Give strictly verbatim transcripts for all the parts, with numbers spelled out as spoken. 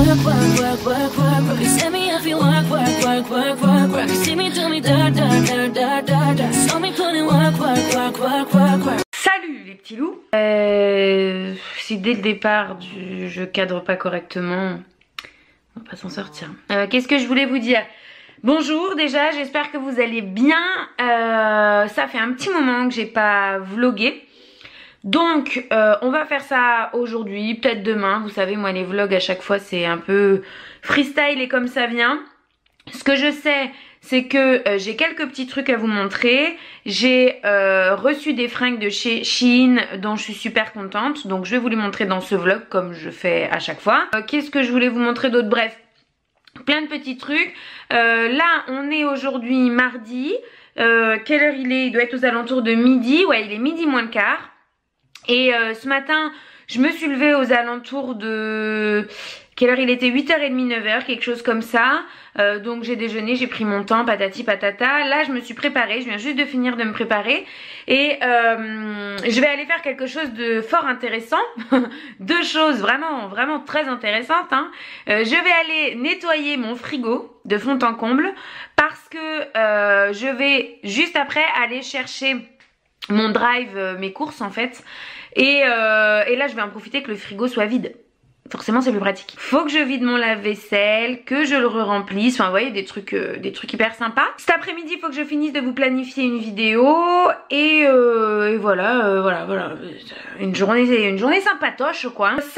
work, work, work, work, work, work. You see me if you work, work, work, work, work, work. You see me do me da da da da da da. So me put in work, work, work, work, work, work. Salut les petits loups. euh, Si dès le départ du, je cadre pas correctement, on va pas s'en sortir. euh, Qu'est-ce que je voulais vous dire? Bonjour déjà, j'espère que vous allez bien. euh, Ça fait un petit moment que j'ai pas vlogué. Donc euh, on va faire ça aujourd'hui, peut-être demain. Vous savez, moi les vlogs à chaque fois c'est un peu freestyle et comme ça vient. Ce que je sais, c'est que euh, j'ai quelques petits trucs à vous montrer. J'ai euh, reçu des fringues de chez Shein dont je suis super contente. Donc je vais vous les montrer dans ce vlog comme je fais à chaque fois. Euh, Qu'est-ce que je voulais vous montrer d'autre? Bref, plein de petits trucs. Euh, là, on est aujourd'hui mardi. Euh, quelle heure il est? Il doit être aux alentours de midi. Ouais, il est midi moins le quart. Et euh, ce matin, je me suis levée aux alentours de... Quelle heure il était? huit heures trente, neuf heures, quelque chose comme ça. Euh, donc j'ai déjeuné, j'ai pris mon temps, patati patata. Là, je me suis préparée, je viens juste de finir de me préparer. Et euh, je vais aller faire quelque chose de fort intéressant. Deux choses vraiment, vraiment très intéressantes. Hein. Euh, je vais aller nettoyer mon frigo de fond en comble. Parce que euh, je vais juste après aller chercher mon drive, euh, mes courses en fait. Et, euh, et là, je vais en profiter que le frigo soit vide. Forcément c'est plus pratique. Faut que je vide mon lave-vaisselle, que je le re-remplisse. Enfin vous voyez des trucs, euh, des trucs hyper sympas. Cet après-midi il faut que je finisse de vous planifier une vidéo. Et, euh, et voilà, euh, voilà, voilà. Une journée, une journée sympatoche quoi. Ça,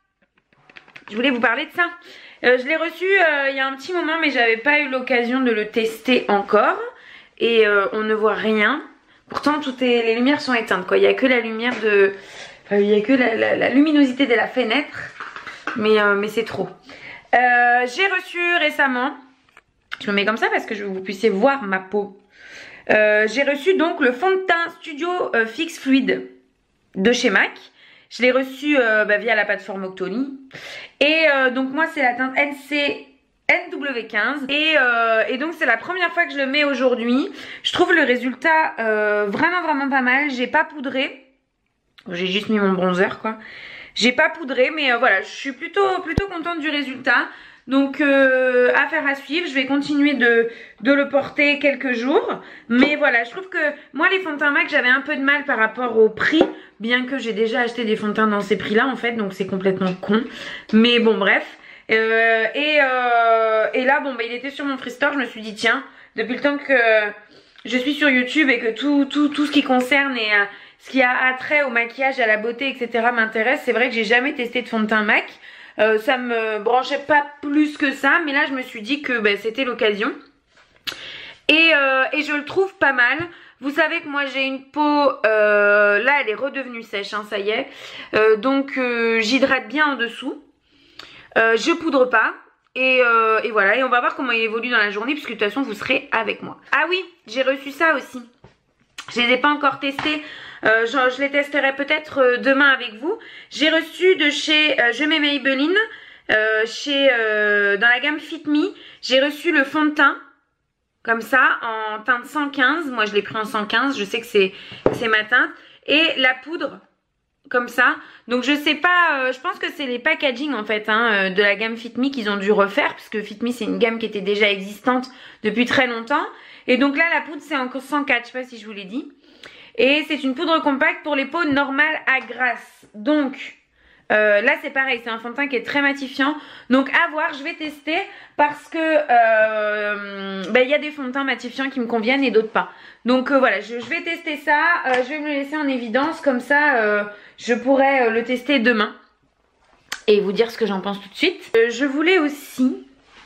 je voulais vous parler de ça. Euh, je l'ai reçu euh, il y a un petit moment mais j'avais pas eu l'occasion de le tester encore. Et euh, on ne voit rien. Pourtant toutes les, les lumières sont éteintes quoi. Il n'y a que la lumière de... Enfin, il n'y a que la, la, la luminosité de la fenêtre. Mais, euh, mais c'est trop. Euh, j'ai reçu récemment, je me mets comme ça parce que je veux que vous puissiez voir ma peau. Euh, j'ai reçu donc le fond de teint Studio euh, Fix Fluide de chez MAC. Je l'ai reçu euh, bah, via la plateforme Octoly. Et euh, donc moi c'est la teinte N C N W quinze. Et, euh, et donc c'est la première fois que je le mets aujourd'hui. Je trouve le résultat euh, vraiment vraiment pas mal. J'ai pas poudré. J'ai juste mis mon bronzer quoi. J'ai pas poudré mais euh, voilà, je suis plutôt, plutôt contente du résultat. Donc euh, affaire à suivre, je vais continuer de, de le porter quelques jours. Mais voilà, je trouve que moi les fonds de teint MAC j'avais un peu de mal par rapport au prix. Bien que j'ai déjà acheté des fonds de teint dans ces prix là en fait, donc c'est complètement con. Mais bon bref. Euh, et, euh, et là bon bah il était sur mon Free Store, je me suis dit tiens, depuis le temps que je suis sur YouTube et que tout, tout, tout ce qui concerne et... Euh, ce qui a attrait au maquillage, à la beauté, et cetera m'intéresse. C'est vrai que j'ai jamais testé de fond de teint MAC. Euh, ça me branchait pas plus que ça. Mais là, je me suis dit que bah, c'était l'occasion. Et, euh, et je le trouve pas mal. Vous savez que moi, j'ai une peau... Euh, là, elle est redevenue sèche, hein, ça y est. Euh, donc, euh, j'hydrate bien en dessous. Euh, je poudre pas. Et, euh, et voilà. Et on va voir comment il évolue dans la journée. Puisque de toute façon, vous serez avec moi. Ah oui, j'ai reçu ça aussi. Je les ai pas encore testés. Euh, je, je les testerai peut-être euh, demain avec vous. J'ai reçu de chez euh, Je mets Maybelline, euh, chez, euh, dans la gamme Fit Me. J'ai reçu le fond de teint, comme ça, en teinte cent quinze. Moi, je l'ai pris en cent quinze. Je sais que c'est ma teinte. Et la poudre, comme ça. Donc, je sais pas, euh, je pense que c'est les packaging, en fait, hein, de la gamme Fit Me qu'ils ont dû refaire. Puisque Fit Me, c'est une gamme qui était déjà existante depuis très longtemps. Et donc là, la poudre, c'est en cent quatre. Je sais pas si je vous l'ai dit. Et c'est une poudre compacte pour les peaux normales à grasse. Donc euh, là c'est pareil, c'est un fond de teint qui est très matifiant. Donc à voir, je vais tester parce que euh, bah, y a des fonds de teint matifiants qui me conviennent et d'autres pas. Donc euh, voilà, je, je vais tester ça. Euh, je vais me le laisser en évidence, comme ça euh, je pourrai euh, le tester demain. Et vous dire ce que j'en pense tout de suite. Euh, je voulais aussi...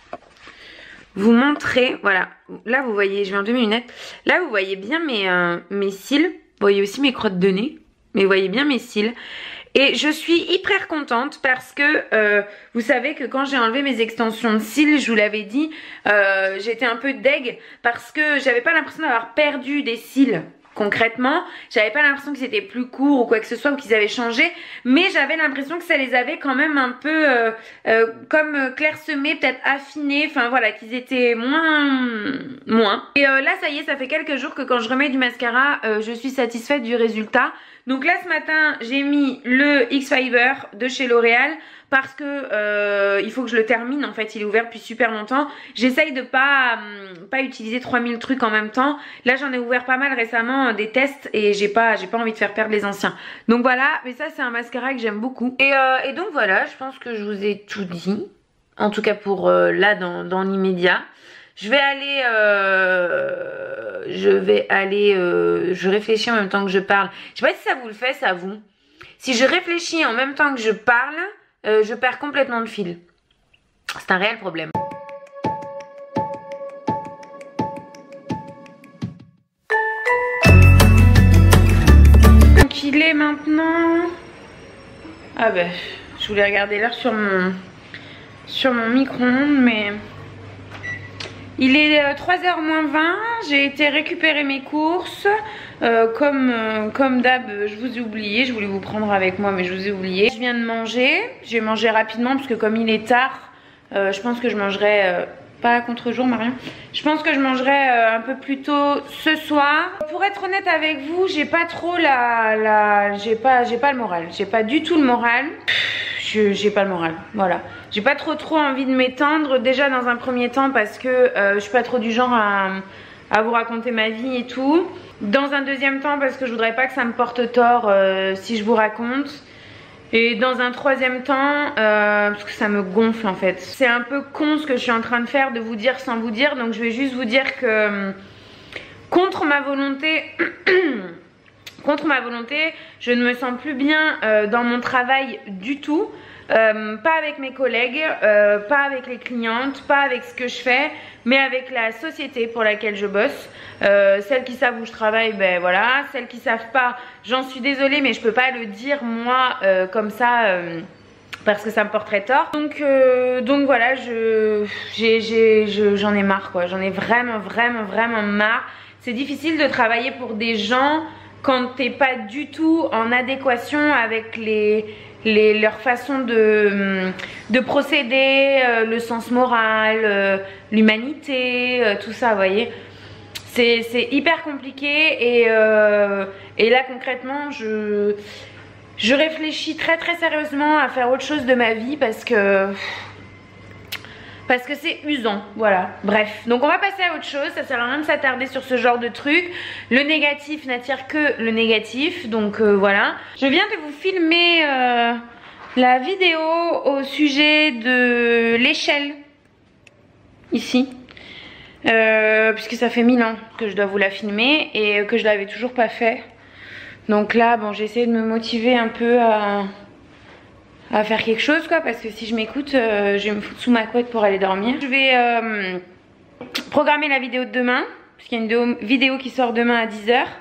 vous montrer, voilà, là vous voyez, je vais enlever mes lunettes. Là vous voyez bien mes, euh, mes cils. Vous voyez aussi mes crottes de nez. Mais vous voyez bien mes cils. Et je suis hyper contente parce que euh, vous savez que quand j'ai enlevé mes extensions de cils, je vous l'avais dit, euh, j'étais un peu deg parce que j'avais pas l'impression d'avoir perdu des cils. Concrètement, j'avais pas l'impression que c'était plus court ou quoi que ce soit ou qu'ils avaient changé, mais j'avais l'impression que ça les avait quand même un peu euh, euh, comme clairsemés, peut-être affinés, enfin voilà, qu'ils étaient moins moins. Et euh, là ça y est, ça fait quelques jours que quand je remets du mascara, euh, je suis satisfaite du résultat. Donc là ce matin j'ai mis le X-Fiber de chez L'Oréal parce que euh, il faut que je le termine. En fait il est ouvert depuis super longtemps. J'essaye de pas hum, pas utiliser trois mille trucs en même temps. Là j'en ai ouvert pas mal récemment euh, des tests et j'ai pas j'ai pas envie de faire perdre les anciens. Donc voilà, mais ça c'est un mascara que j'aime beaucoup. Et, euh, et donc voilà, je pense que je vous ai tout dit. En tout cas pour euh, là dans, dans l'immédiat. Je vais aller, euh, je vais aller, euh, je réfléchis en même temps que je parle. Je sais pas si ça vous le fait, ça vous. Si je réfléchis en même temps que je parle, euh, je perds complètement le fil. C'est un réel problème. Donc il est maintenant... Ah ben, je voulais regarder l'heure sur mon, sur mon micro-ondes, mais... Il est trois heures moins vingt, j'ai été récupérer mes courses, euh, comme, euh, comme d'hab je vous ai oublié, je voulais vous prendre avec moi mais je vous ai oublié. Je viens de manger, j'ai mangé rapidement parce que comme il est tard, euh, je pense que je mangerai, euh, pas à contre-jour Marion, je pense que je mangerai euh, un peu plus tôt ce soir. Pour être honnête avec vous, j'ai pas trop la, la j'ai pas, j'ai pas le moral, j'ai pas du tout le moral. J'ai pas le moral, voilà. J'ai pas trop trop envie de m'étendre, déjà dans un premier temps parce que euh, je suis pas trop du genre à, à vous raconter ma vie et tout. Dans un deuxième temps parce que je voudrais pas que ça me porte tort euh, si je vous raconte. Et dans un troisième temps, euh, parce que ça me gonfle en fait. C'est un peu con ce que je suis en train de faire, de vous dire sans vous dire, donc je vais juste vous dire que contre ma volonté... Contre ma volonté, je ne me sens plus bien euh, dans mon travail du tout. Euh, pas avec mes collègues, euh, pas avec les clientes, pas avec ce que je fais, mais avec la société pour laquelle je bosse. Euh, celles qui savent où je travaille, ben voilà. Celles qui savent pas, j'en suis désolée, mais je peux pas le dire moi euh, comme ça. Euh, parce que ça me porterait tort. Donc, euh, donc voilà, je, j'ai, j'ai, je, j'en ai marre quoi. J'en ai vraiment, vraiment, vraiment marre. C'est difficile de travailler pour des gens quand t'es pas du tout en adéquation avec les, les, leur façon de, de procéder, euh, le sens moral, euh, l'humanité, euh, tout ça, vous voyez. C'est hyper compliqué et, euh, et là concrètement, je, je réfléchis très très sérieusement à faire autre chose de ma vie parce que... Parce que c'est usant, voilà, bref. Donc on va passer à autre chose, ça sert à rien de s'attarder sur ce genre de truc. Le négatif n'attire que le négatif, donc euh, voilà. Je viens de vous filmer euh, la vidéo au sujet de l'échelle, ici. Euh, puisque ça fait mille ans que je dois vous la filmer et que je l'avais toujours pas fait. Donc là, bon, j'ai essayé de me motiver un peu à... à faire quelque chose quoi, parce que si je m'écoute euh, je vais me foutre sous ma couette pour aller dormir. Je vais euh, programmer la vidéo de demain parce qu'il y a une vidéo, vidéo qui sort demain à dix heures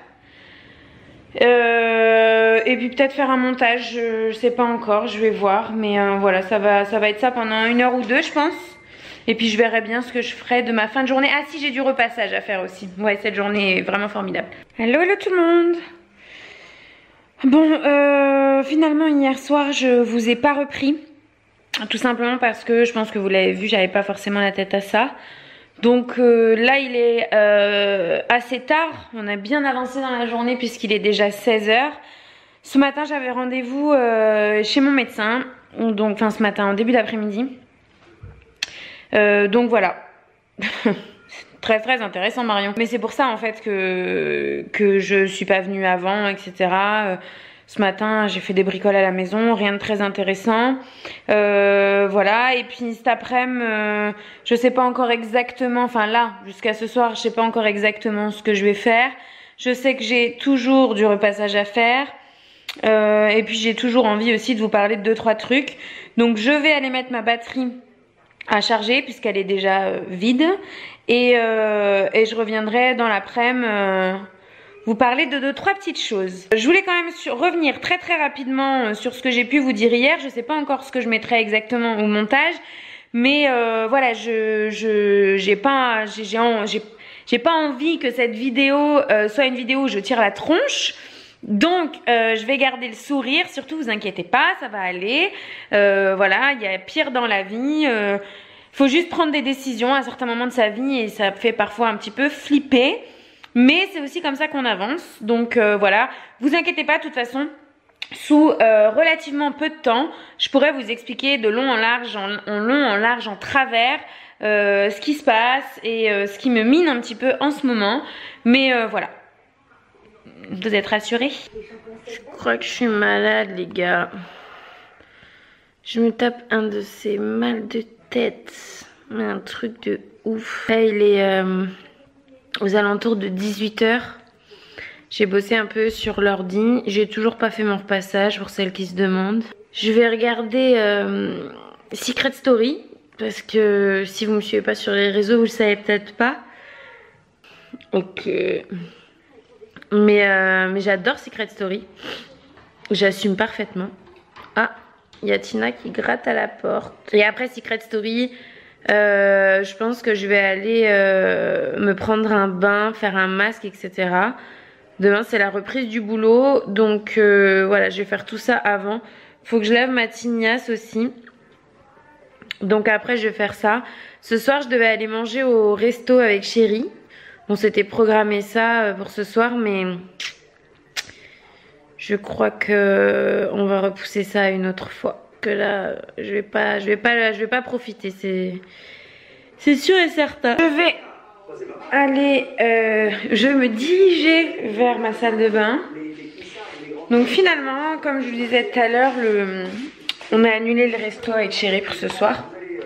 euh, et puis peut-être faire un montage, je, je sais pas encore, je vais voir, mais euh, voilà, ça va, ça va être ça pendant une heure ou deux je pense, et puis je verrai bien ce que je ferai de ma fin de journée. Ah si, j'ai du repassage à faire aussi, ouais, cette journée est vraiment formidable. Hello hello tout le monde. Bon, euh, finalement hier soir je vous ai pas repris, tout simplement parce que je pense que vous l'avez vu, j'avais pas forcément la tête à ça. Donc euh, là il est euh, assez tard, on a bien avancé dans la journée puisqu'il est déjà seize heures. Ce matin j'avais rendez-vous euh, chez mon médecin, donc enfin ce matin en début d'après-midi. Euh, donc voilà. Très très intéressant Marion. Mais c'est pour ça en fait que, que je suis pas venue avant, et cetera. Euh, ce matin j'ai fait des bricoles à la maison, rien de très intéressant. Euh, voilà, et puis cet après-midi, euh, je sais pas encore exactement, enfin là, jusqu'à ce soir, je sais pas encore exactement ce que je vais faire. Je sais que j'ai toujours du repassage à faire. Euh, et puis j'ai toujours envie aussi de vous parler de deux trois trucs. Donc je vais aller mettre ma batterie à charger puisqu'elle est déjà euh, vide et, euh, et je reviendrai dans l'après-midi euh, vous parler de deux trois petites choses. Je voulais quand même sur, revenir très très rapidement euh, sur ce que j'ai pu vous dire hier. Je sais pas encore ce que je mettrai exactement au montage, mais euh, voilà, je je j'ai pas j'ai j'ai j'ai pas envie que cette vidéo euh, soit une vidéo où je tire la tronche. Donc euh, je vais garder le sourire, surtout vous inquiétez pas, ça va aller. Euh, voilà, il y a pire dans la vie. Euh, faut juste prendre des décisions à un certain moment de sa vie et ça fait parfois un petit peu flipper. Mais c'est aussi comme ça qu'on avance. Donc euh, voilà, vous inquiétez pas, de toute façon, sous euh, relativement peu de temps, je pourrais vous expliquer de long en large, en, en long, en large, en travers, euh, ce qui se passe et euh, ce qui me mine un petit peu en ce moment. Mais euh, voilà. Vous êtes rassurés? Je crois que je suis malade, les gars. Je me tape un de ces mal de tête. Mais un truc de ouf. Là, il est euh, aux alentours de dix-huit heures. J'ai bossé un peu sur l'ordi. J'ai toujours pas fait mon repassage pour celles qui se demandent. Je vais regarder euh, Secret Story. Parce que si vous me suivez pas sur les réseaux, vous le savez peut-être pas. Ok. Mais, euh, mais j'adore Secret Story. J'assume parfaitement. Ah, il y a Tina qui gratte à la porte. Et après Secret Story, euh, je pense que je vais aller euh, me prendre un bain, faire un masque, et cetera. Demain, c'est la reprise du boulot. Donc euh, voilà, je vais faire tout ça avant. Faut que je lave ma tignasse aussi. Donc après, je vais faire ça. Ce soir, je devais aller manger au resto avec Chéri. On s'était programmé ça pour ce soir, mais je crois que on va repousser ça une autre fois. Que là, je vais pas, je vais pas, je vais pas profiter. C'est, c'est sûr et certain. Je vais aller, euh, je vais me diriger vers ma salle de bain. Donc finalement, comme je vous disais tout à l'heure, le, on a annulé le resto avec Chéri pour ce soir.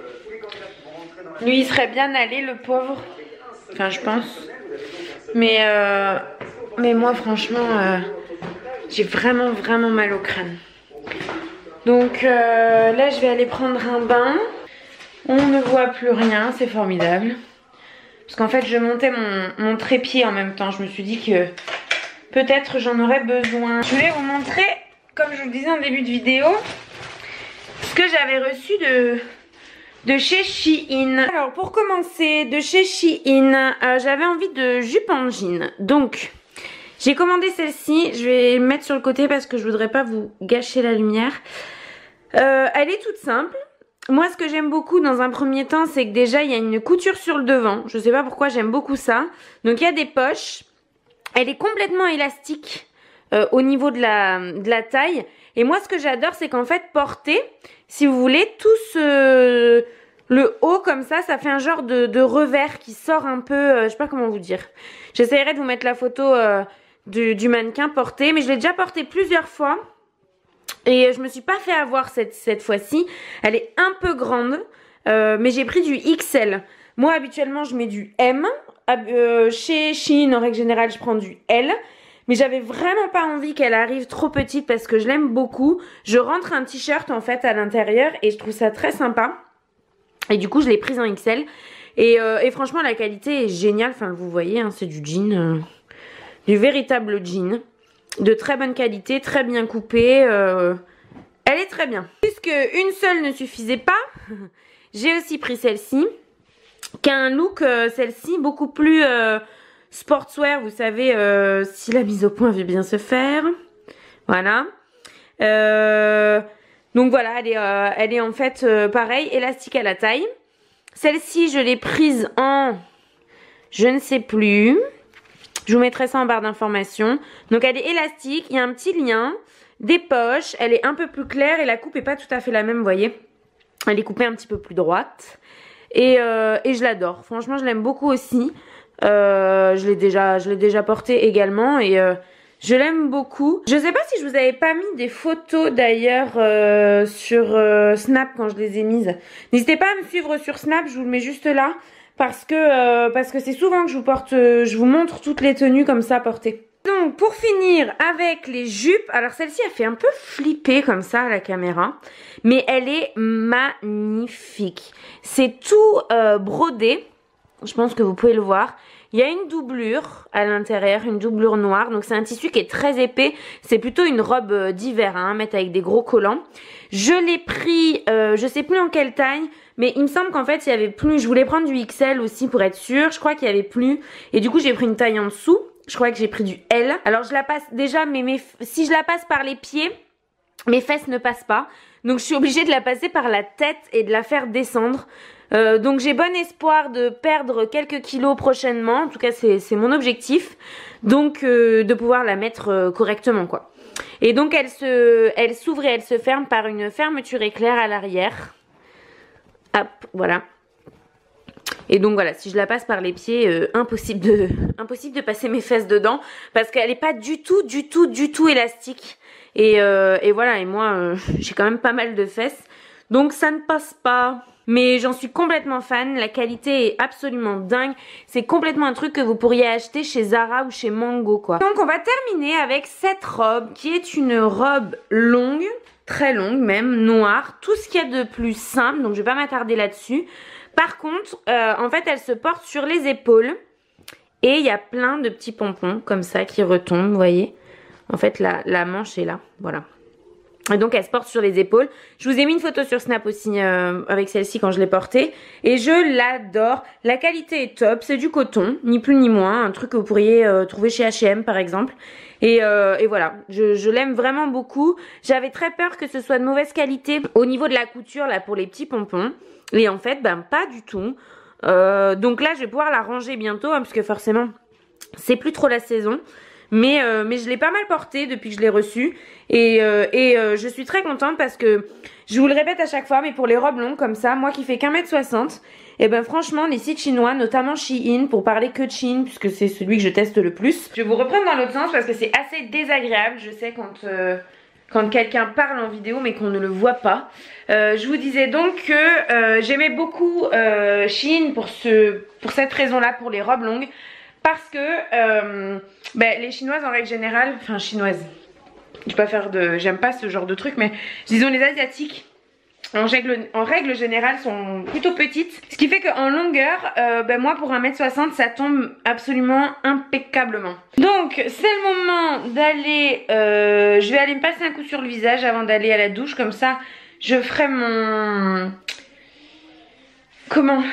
Lui, il serait bien allé, le pauvre. Enfin, je pense. Mais, euh, mais moi, franchement, euh, j'ai vraiment, vraiment mal au crâne. Donc euh, là, je vais aller prendre un bain. On ne voit plus rien, c'est formidable. Parce qu'en fait, je montais mon, mon trépied en même temps. Je me suis dit que peut-être j'en aurais besoin. Je voulais vous montrer, comme je vous le disais en début de vidéo, ce que j'avais reçu de... de chez Shein. Alors pour commencer, de chez Shein, euh, j'avais envie de jupe en jean. Donc j'ai commandé celle-ci. Je vais mettre sur le côté parce que je voudrais pas vous gâcher la lumière. Euh, elle est toute simple. Moi ce que j'aime beaucoup dans un premier temps, c'est que déjà il y a une couture sur le devant. Je sais pas pourquoi, j'aime beaucoup ça. Donc il y a des poches. Elle est complètement élastique euh, au niveau de la, de la taille. Et moi ce que j'adore, c'est qu'en fait porter, si vous voulez, tout ce... le haut comme ça, ça fait un genre de, de revers qui sort un peu, euh, je sais pas comment vous dire. J'essaierai de vous mettre la photo euh, du, du mannequin porté, mais je l'ai déjà porté plusieurs fois. Et je me suis pas fait avoir cette, cette fois-ci. Elle est un peu grande, euh, mais j'ai pris du X L. Moi habituellement je mets du M. Euh, chez Shein en règle générale je prends du L. Mais j'avais vraiment pas envie qu'elle arrive trop petite parce que je l'aime beaucoup. Je rentre un t-shirt en fait à l'intérieur et je trouve ça très sympa. Et du coup je l'ai prise en X L. Et, euh, et franchement la qualité est géniale. Enfin vous voyez hein, c'est du jean. Euh, du véritable jean. De très bonne qualité, très bien coupée. Euh, elle est très bien. Puisque une seule ne suffisait pas, j'ai aussi pris celle-ci. Qui a un look, euh, celle-ci, beaucoup plus euh, sportswear. Vous savez, euh, si la mise au point veut bien se faire. Voilà. Euh, donc voilà, elle est, euh, elle est en fait euh, pareil, élastique à la taille. Celle-ci, je l'ai prise en... je ne sais plus... Je vous mettrai ça en barre d'informations. Donc elle est élastique, il y a un petit lien, des poches, elle est un peu plus claire et la coupe est pas tout à fait la même, vous voyez. Elle est coupée un petit peu plus droite. Et, euh, et je l'adore, franchement je l'aime beaucoup aussi. Euh, je l'ai déjà, je l'ai déjà portée également et euh, je l'aime beaucoup. Je sais pas si je vous avais pas mis des photos d'ailleurs euh, sur euh, Snap quand je les ai mises. N'hésitez pas à me suivre sur Snap, je vous le mets juste là. Parce que euh, parce que c'est souvent que je vous porte, euh, je vous montre toutes les tenues comme ça portées. Donc pour finir avec les jupes, alors celle-ci elle fait un peu flipper comme ça à la caméra, mais elle est magnifique. C'est tout euh, brodé, je pense que vous pouvez le voir. Il y a une doublure à l'intérieur, une doublure noire, donc c'est un tissu qui est très épais. C'est plutôt une robe d'hiver, hein, à mettre avec des gros collants. Je l'ai pris, euh, je sais plus en quelle taille, mais il me semble qu'en fait il y avait plus. Je voulais prendre du X L aussi pour être sûre. Je crois qu'il y avait plus, et du coup j'ai pris une taille en dessous. Je crois que j'ai pris du L. Alors je la passe déjà, mais mes, si je la passe par les pieds, mes fesses ne passent pas. Donc je suis obligée de la passer par la tête et de la faire descendre. Euh, donc j'ai bon espoir de perdre quelques kilos prochainement, en tout cas c'est mon objectif, donc euh, de pouvoir la mettre euh, correctement quoi. Et donc elle se, elle s'ouvre et elle se ferme par une fermeture éclair à l'arrière. Hop, voilà. Et donc voilà, si je la passe par les pieds, euh, impossible de, impossible de passer mes fesses dedans parce qu'elle n'est pas du tout, du tout, du tout élastique. Et, euh, et voilà, et moi euh, j'ai quand même pas mal de fesses, donc ça ne passe pas. Mais j'en suis complètement fan, la qualité est absolument dingue. C'est complètement un truc que vous pourriez acheter chez Zara ou chez Mango quoi. Donc on va terminer avec cette robe qui est une robe longue, très longue même, noire. Tout ce qu'il y a de plus simple, donc je vais pas m'attarder là-dessus. Par contre, euh, en fait elle se porte sur les épaules. Et il y a plein de petits pompons comme ça qui retombent, vous voyez. En fait la, la manche est là, voilà. Et donc elle se porte sur les épaules. Je vous ai mis une photo sur Snap aussi euh, avec celle-ci quand je l'ai portée. Et je l'adore. La qualité est top. C'est du coton, ni plus ni moins. Un truc que vous pourriez euh, trouver chez H et M par exemple. Et, euh, et voilà, je, je l'aime vraiment beaucoup. J'avais très peur que ce soit de mauvaise qualité au niveau de la couture là pour les petits pompons. Et en fait, ben pas du tout. Euh, donc là, je vais pouvoir la ranger bientôt hein, parce que forcément, c'est plus trop la saison. Mais, euh, mais je l'ai pas mal porté depuis que je l'ai reçu. Et, euh, et euh, je suis très contente parce que, je vous le répète à chaque fois, mais pour les robes longues comme ça, moi qui fais qu'un mètre soixante, et ben franchement, les sites chinois, notamment Shein, pour parler que de Shein, puisque c'est celui que je teste le plus. Je vais vous reprendre dans l'autre sens parce que c'est assez désagréable, je sais, quand, euh, quand quelqu'un parle en vidéo mais qu'on ne le voit pas. Euh, je vous disais donc que euh, j'aimais beaucoup euh, Shein pour, ce, pour cette raison-là, pour les robes longues. Parce que euh, ben, les chinoises en règle générale, enfin chinoises, je vais pas faire de, j'aime pas ce genre de truc, mais disons les asiatiques en règle, en règle générale sont plutôt petites. Ce qui fait qu'en longueur, euh, ben moi pour un mètre soixante ça tombe absolument impeccablement. Donc c'est le moment d'aller, euh, je vais aller me passer un coup sur le visage avant d'aller à la douche, comme ça je ferai mon, comment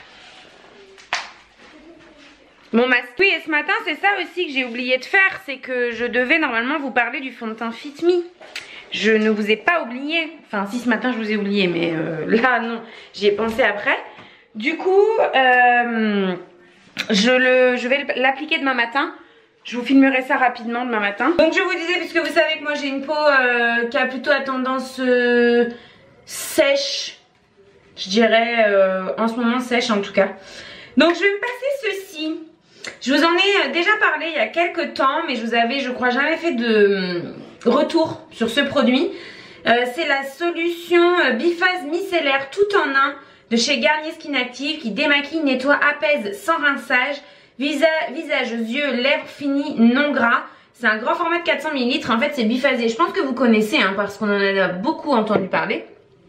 mon masque. Oui, et ce matin, c'est ça aussi que j'ai oublié de faire, c'est que je devais normalement vous parler du fond de teint Fit Me. Je ne vous ai pas oublié. Enfin, si ce matin je vous ai oublié, mais euh, là non, j'y ai pensé après. Du coup, euh, je, le, je vais l'appliquer demain matin. Je vous filmerai ça rapidement demain matin. Donc je vous disais, puisque vous savez que moi j'ai une peau euh, qui a plutôt à tendance euh, sèche, je dirais euh, en ce moment sèche en tout cas. Donc je vais me passer ceci. Je vous en ai déjà parlé il y a quelques temps, mais je vous avais, je crois, jamais fait de retour sur ce produit. Euh, c'est la solution biphase micellaire tout en un de chez Garnier Skin Active qui démaquille, nettoie, apaise sans rinçage, visa, visage, yeux, lèvres finies, non gras. C'est un grand format de quatre cents millilitres. En fait, c'est biphasé. Je pense que vous connaissez hein, parce qu'on en a beaucoup entendu parler.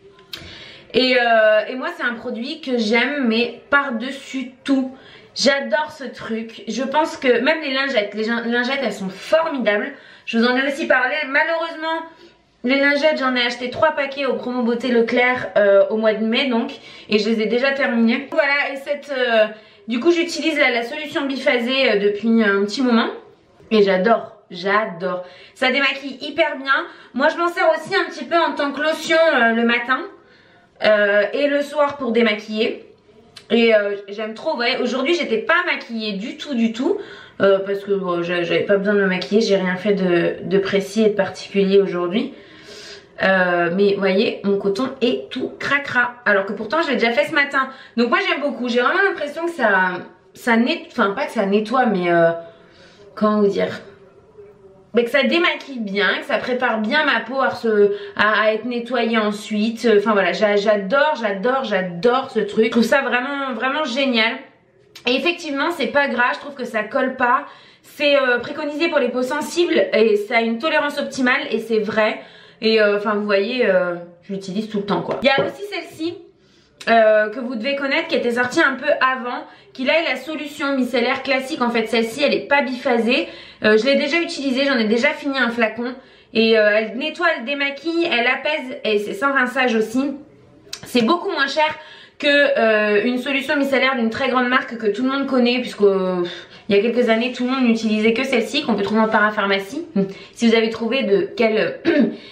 Et, euh, et moi, c'est un produit que j'aime, mais par-dessus tout. J'adore ce truc. Je pense que même les lingettes, les lingettes elles sont formidables. Je vous en ai aussi parlé. Malheureusement, les lingettes, j'en ai acheté trois paquets au promo beauté Leclerc euh, au mois de mai donc. Et je les ai déjà terminés. Voilà, et cette, euh, du coup j'utilise la, la solution biphasée euh, depuis un petit moment. Et j'adore, j'adore. Ça démaquille hyper bien. Moi je m'en sers aussi un petit peu en tant que lotion euh, le matin. Euh, et le soir pour démaquiller. Et euh, j'aime trop, vous voyez, aujourd'hui j'étais pas maquillée du tout du tout euh, parce que bon, j'avais pas besoin de me maquiller, j'ai rien fait de, de précis et de particulier aujourd'hui. Euh, mais vous voyez, mon coton est tout cracra, alors que pourtant je l'ai déjà fait ce matin. Donc moi j'aime beaucoup, j'ai vraiment l'impression que ça, ça nettoie, enfin pas que ça nettoie mais euh, comment vous dire, mais que ça démaquille bien, que ça prépare bien ma peau à, se, à, à être nettoyée ensuite. Enfin voilà, j'adore, j'adore, j'adore ce truc. Je trouve ça vraiment, vraiment génial. Et effectivement, c'est pas gras, je trouve que ça colle pas. C'est euh, préconisé pour les peaux sensibles et ça a une tolérance optimale et c'est vrai. Et euh, enfin vous voyez, euh, je l'utilise tout le temps quoi. Il y a aussi celle-ci. Euh, que vous devez connaître, qui était sortie un peu avant, qui là est la solution micellaire classique. En fait celle-ci elle est pas biphasée, euh, je l'ai déjà utilisée, j'en ai déjà fini un flacon et euh, elle nettoie, elle démaquille, elle apaise et c'est sans rinçage aussi. C'est beaucoup moins cher que euh, une solution micellaire d'une très grande marque que tout le monde connaît, puisque euh, il y a quelques années tout le monde n'utilisait que celle-ci, qu'on peut trouver en parapharmacie. Si vous avez trouvé de quelle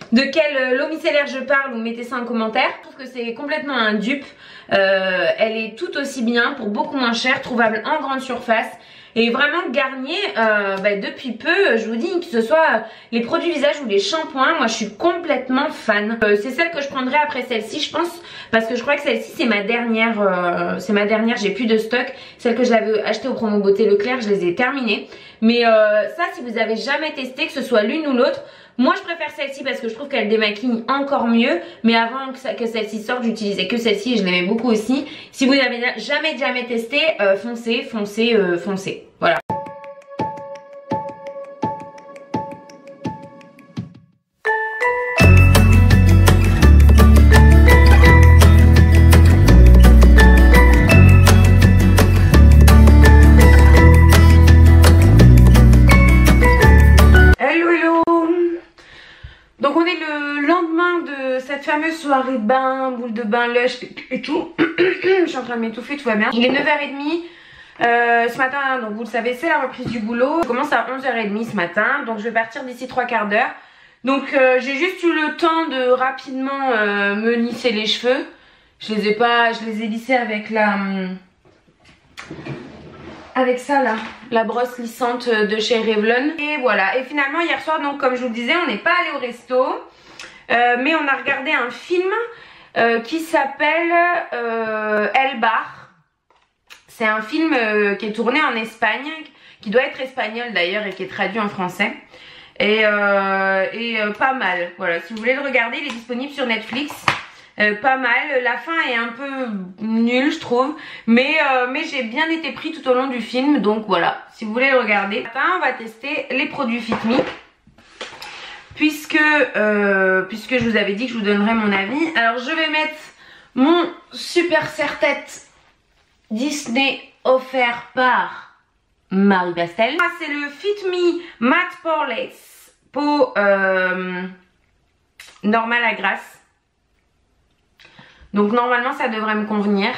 de quel lot micellaire je parle, vous mettez ça en commentaire. Je trouve que c'est complètement un dupe. Euh, elle est tout aussi bien pour beaucoup moins cher, trouvable en grande surface. Et vraiment Garnier, euh, bah, depuis peu, je vous dis, que ce soit les produits visage ou les shampoings, moi je suis complètement fan. Euh, c'est celle que je prendrai après celle-ci, je pense, parce que je crois que celle-ci c'est ma dernière, euh, c'est ma dernière, j'ai plus de stock. Celle que j'avais achetée au promo beauté Leclerc, je les ai terminées. Mais euh, ça, si vous avez jamais testé, que ce soit l'une ou l'autre, moi je préfère celle-ci parce que je trouve qu'elle démaquille encore mieux. Mais avant que, que celle-ci sorte, j'utilisais que celle-ci et je l'aimais beaucoup aussi. Si vous n'avez jamais jamais testé, euh, foncez, foncez, euh, foncez. Voilà. Donc on est le lendemain de cette fameuse soirée de bain, boule de bain, lush et tout. Je suis en train de m'étouffer, tout va bien. Il est neuf heures trente. Euh, ce matin, donc vous le savez, c'est la reprise du boulot. Je commence à onze heures trente ce matin, donc je vais partir d'ici trois quarts d'heure. Donc euh, j'ai juste eu le temps de rapidement euh, me lisser les cheveux. Je les ai pas, je les ai lissés avec la... Hum, avec ça là, la brosse lissante de chez Revlon. Et voilà, et finalement hier soir, donc comme je vous le disais, on n'est pas allé au resto, euh, mais on a regardé un film euh, qui s'appelle euh, El Bar. C'est un film euh, qui est tourné en Espagne, qui doit être espagnol d'ailleurs et qui est traduit en français. Et, euh, et euh, pas mal, voilà, si vous voulez le regarder, il est disponible sur Netflix. Euh, pas mal, la fin est un peu nulle je trouve, mais, euh, mais j'ai bien été pris tout au long du film, donc voilà, si vous voulez le regarder. Enfin, on va tester les produits Fit Me, puisque, euh, puisque je vous avais dit que je vous donnerais mon avis. Alors je vais mettre mon super serre-tête Disney offert par Marie Pastel. C'est le Fit Me Matte Poreless, peau euh, normale à grasse. Donc normalement ça devrait me convenir.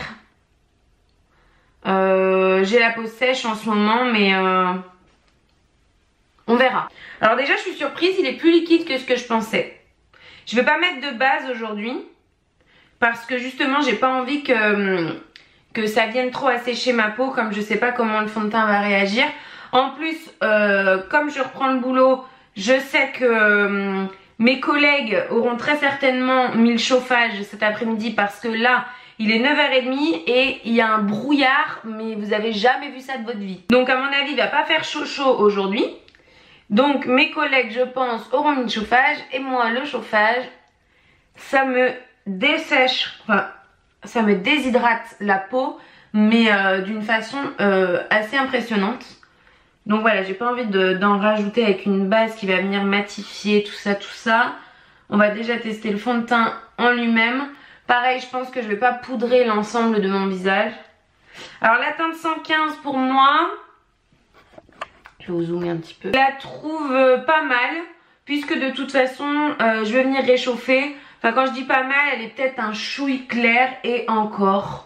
Euh, J'ai la peau sèche en ce moment, mais euh, on verra. Alors déjà je suis surprise, il est plus liquide que ce que je pensais. Je vais pas mettre de base aujourd'hui parce que justement j'ai pas envie que, que ça vienne trop assécher ma peau, comme je sais pas comment le fond de teint va réagir. En plus euh, comme je reprends le boulot, je sais que... Euh, mes collègues auront très certainement mis le chauffage cet après-midi parce que là, il est neuf heures trente et il y a un brouillard, mais vous avez jamais vu ça de votre vie. Donc à mon avis, il va pas faire chaud chaud aujourd'hui. Donc mes collègues, je pense, auront mis le chauffage et moi, le chauffage, ça me dessèche, enfin, ça me déshydrate la peau, mais euh, d'une façon euh, assez impressionnante. Donc voilà, j'ai pas envie d'en de, rajouter avec une base qui va venir matifier tout ça, tout ça. On va déjà tester le fond de teint en lui-même. Pareil, je pense que je vais pas poudrer l'ensemble de mon visage. Alors la teinte cent quinze pour moi, je vais vous zoomer un petit peu. Je la trouve pas mal, puisque de toute façon, euh, je vais venir réchauffer. Enfin quand je dis pas mal, elle est peut-être un chouille clair et encore.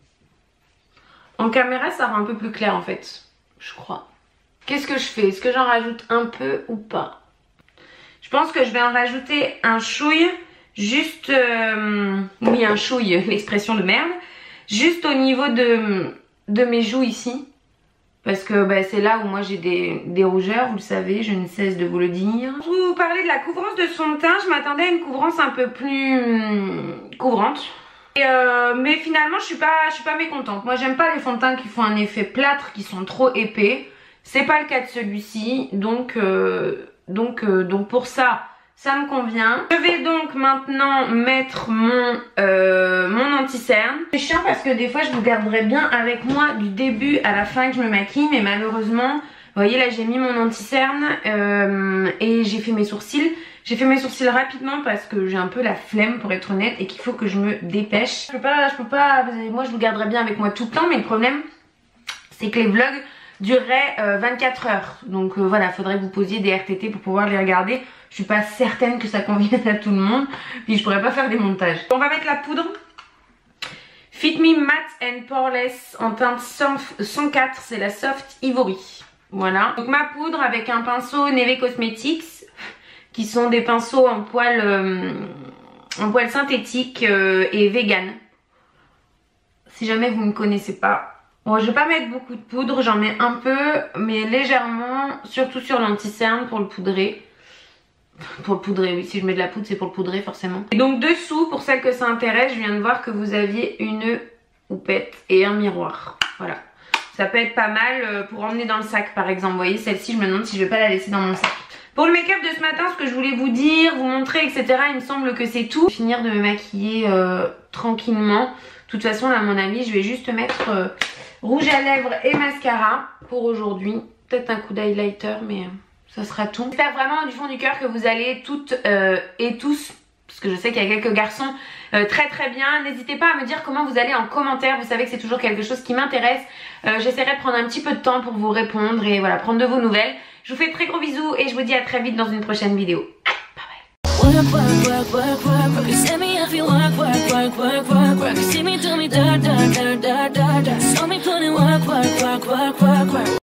En caméra, ça rend un peu plus clair en fait, je crois. Qu'est-ce que je fais? Est-ce que j'en rajoute un peu ou pas? Je pense que je vais en rajouter un chouille, juste... Euh, oui, un chouille, l'expression de merde. Juste au niveau de, de mes joues ici. Parce que bah, c'est là où moi j'ai des, des rougeurs, vous le savez, je ne cesse de vous le dire. Pour vous parler de la couvrance de son teint, je m'attendais à une couvrance un peu plus hum, couvrante. Et euh, mais finalement, je suis pas, je suis pas mécontente. Moi, j'aime pas les fonds de teint qui font un effet plâtre, qui sont trop épais. C'est pas le cas de celui-ci, donc, euh, donc, euh, donc pour ça, ça me convient. Je vais donc maintenant mettre mon, euh, mon anti-cerne. C'est chiant parce que des fois je vous garderai bien avec moi du début à la fin que je me maquille, mais malheureusement, vous voyez là j'ai mis mon anti-cerne euh, et j'ai fait mes sourcils. J'ai fait mes sourcils rapidement parce que j'ai un peu la flemme pour être honnête et qu'il faut que je me dépêche. Je peux pas, je peux pas, moi je vous garderai bien avec moi tout le temps, mais le problème c'est que les vlogs durerait euh, vingt-quatre heures, donc euh, voilà, faudrait que vous posiez des R T T pour pouvoir les regarder. Je suis pas certaine que ça convienne à tout le monde, puis je pourrais pas faire des montages. On va mettre la poudre Fit Me Matte and Poreless en teinte cent quatre, c'est la Soft Ivory. Voilà, donc ma poudre avec un pinceau Neve Cosmetics qui sont des pinceaux en poil, euh, en poil synthétique euh, et vegan. Si jamais vous ne connaissez pas. Bon, je vais pas mettre beaucoup de poudre, j'en mets un peu, mais légèrement, surtout sur l'anti-cerne pour le poudrer. Pour le poudrer, oui, si je mets de la poudre, c'est pour le poudrer forcément. Et donc dessous, pour celles que ça intéresse, je viens de voir que vous aviez une houppette et un miroir. Voilà. Ça peut être pas mal pour emmener dans le sac par exemple. Vous voyez, celle-ci, je me demande si je vais pas la laisser dans mon sac. Pour le make-up de ce matin, ce que je voulais vous dire, vous montrer, et cetera, il me semble que c'est tout. Je vais finir de me maquiller euh, tranquillement. De toute façon, là, à mon avis, je vais juste mettre euh, rouge à lèvres et mascara pour aujourd'hui. Peut-être un coup d'highlighter, mais euh, ça sera tout. J'espère vraiment du fond du cœur que vous allez toutes euh, et tous, parce que je sais qu'il y a quelques garçons euh, très très bien. N'hésitez pas à me dire comment vous allez en commentaire. Vous savez que c'est toujours quelque chose qui m'intéresse. Euh, J'essaierai de prendre un petit peu de temps pour vous répondre et voilà, prendre de vos nouvelles. Je vous fais de très gros bisous et je vous dis à très vite dans une prochaine vidéo. Bye bye. Work, work, work, work, work, work. You see me if you work, work, work, work, work, work. You see me do me da da da da da da. Show me put in work, work, work, work, work, work.